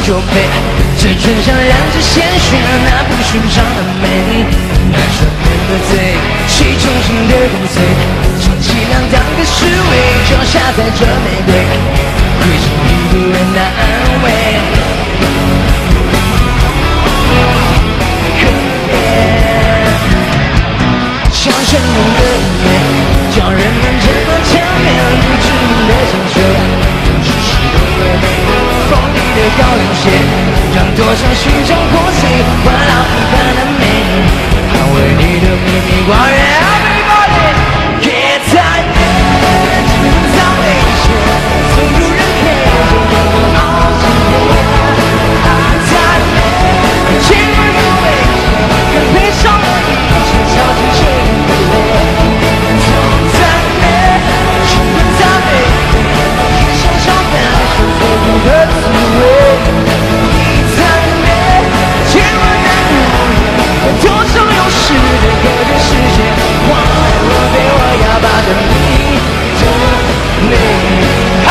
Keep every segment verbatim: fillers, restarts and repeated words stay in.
就配，只纯想让这鲜血那不寻常的美，那双人的嘴，谁重新的跟随，充其量当个侍卫，脚下带着玫瑰，会是一个人的安慰。可怜，像生动的音乐，叫人们这么缠绵，不知名的香水，只是动了美丽锋利的高粱鞋，让多少寻常破碎换来平凡的美，捍卫你的秘密光源。Everybody get tight， 制造危险，总有人陪着我熬几夜。Tight， 千万个危险，更配上了一切超级血的泪。Tight， 兴奋在背后，也想想分手最后的滋味。千万难如愿，多少有时的隔着世界，忘了我被我哑巴的你的美。啊！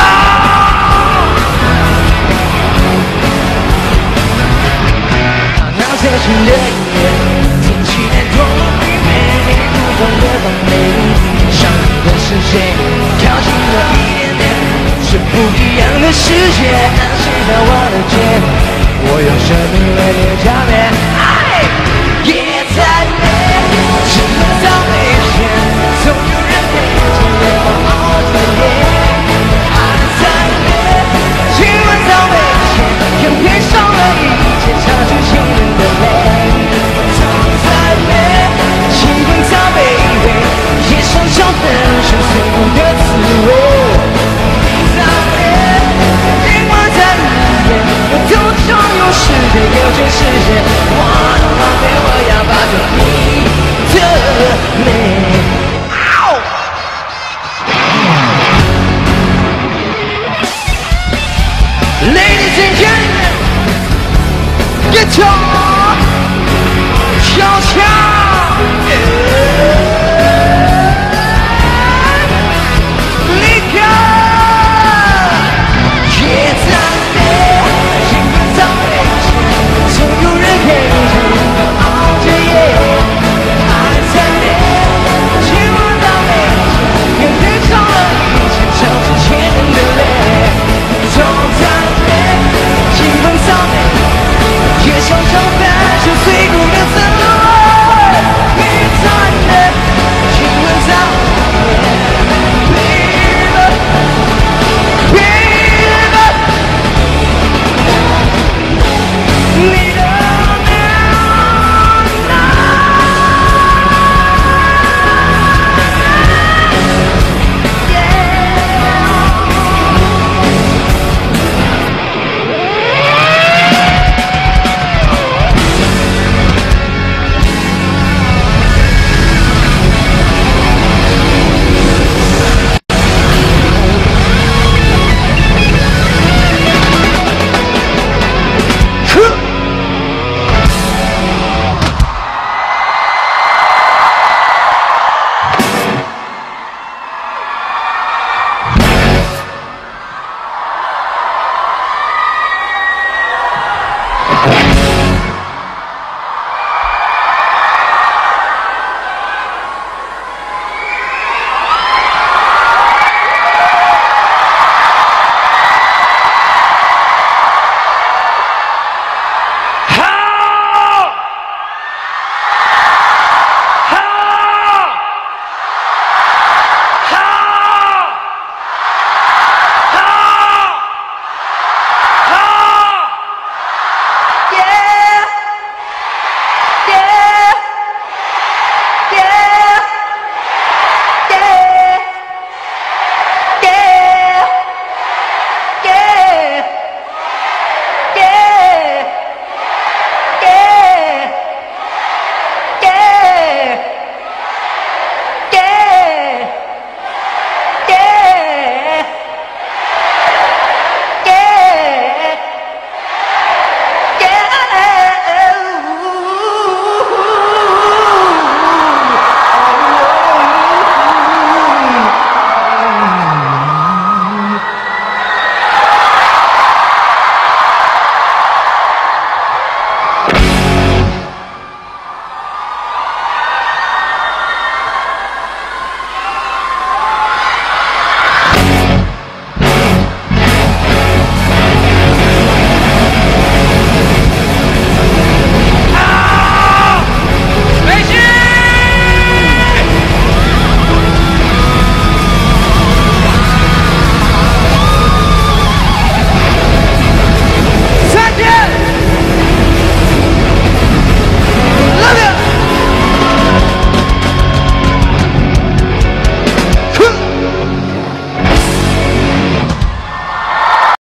那最新的音乐，听起来多么愚昧，你不懂的防备，想你的是谁？靠近了一点点，是不一样的世界，安心在我的肩。我用生命为你加冕，爱也在美，制造危险，总有人陪着我熬着夜。爱在美，千万遭危险，更配上了一切插进心人的泪。痛在美，气氛在卑微，也想想分手最后的滋味。世界有这世界，忘了被我哑巴的你的美。Ladies and gentlemen， guitar，敲敲。